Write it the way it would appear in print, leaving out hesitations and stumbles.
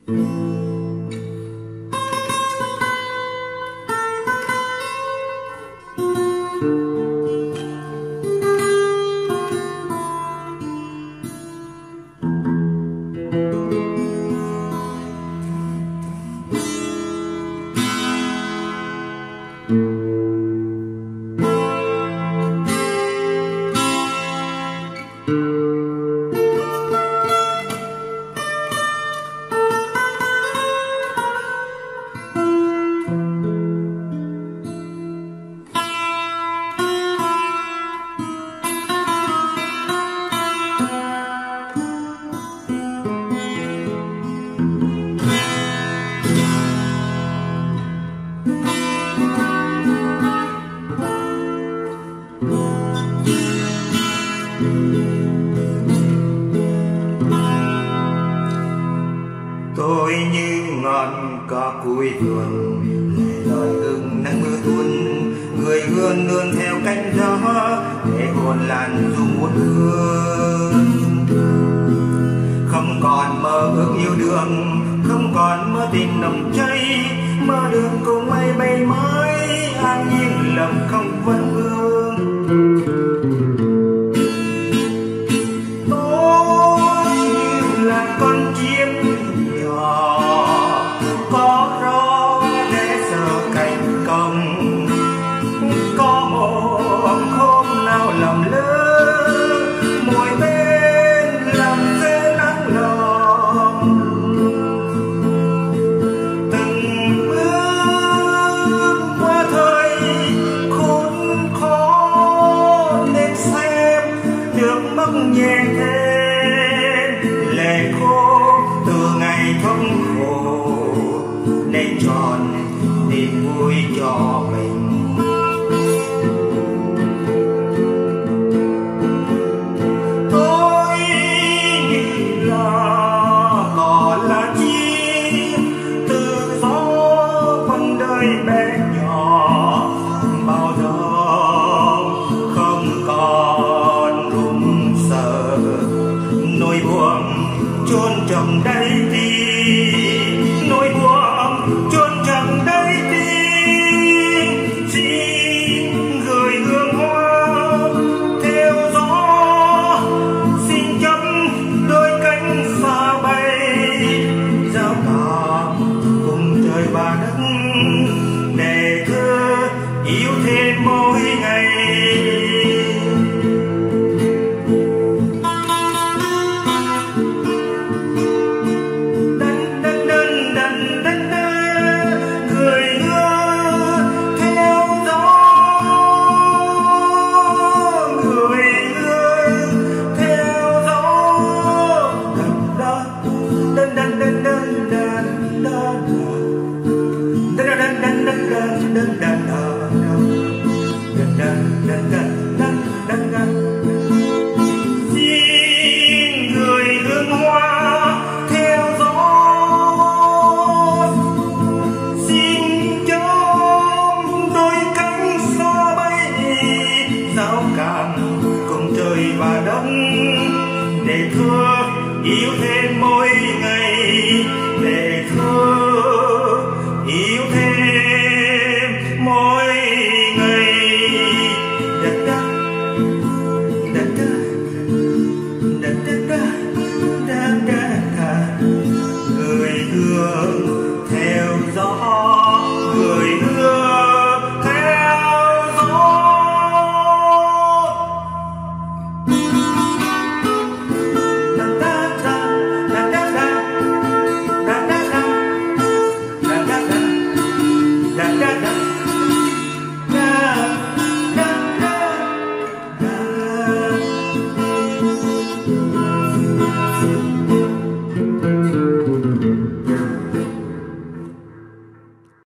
Tôi như ngọn cỏ cuối vườn, lẻ loi hương nắng mưa tuôn, người hương nương theo cánh gió để hồn làn dù muôn hương. Không còn mơ ước yêu đương, không còn mơ tình nồng cháy, mơ được cùng mây bay mới an nhiên lòng không vấn vương. Tôi như là con chim nhỏ có gió để sờ cánh cong, có một hôm nào lầm lỡ môi bên làm rơi nắng lòng. Từng bước qua thời khốn khó nên xem nước mắt nhẹ thêm lệ khô từ ngày thống khổ nên tròn niềm vui cho mình. Tôi như là cỏ lá chim tự do phần đời bé nhỏ, bao giờ không còn run sợ nỗi buồn chôn trong đáy tim, nỗi buồn chôn trong đáy tim. Xin gửi hương hoa theo gió, xin chấm đôi cánh xa bay, giao cảm cùng trời và đất để thơ yêu thêm mỗi ngày. Xin gửi hương hoa theo gió, xin chấm đôi cánh xa bay, giao cảm cùng trời và đất để thưa yêu thêm mỗi ngày.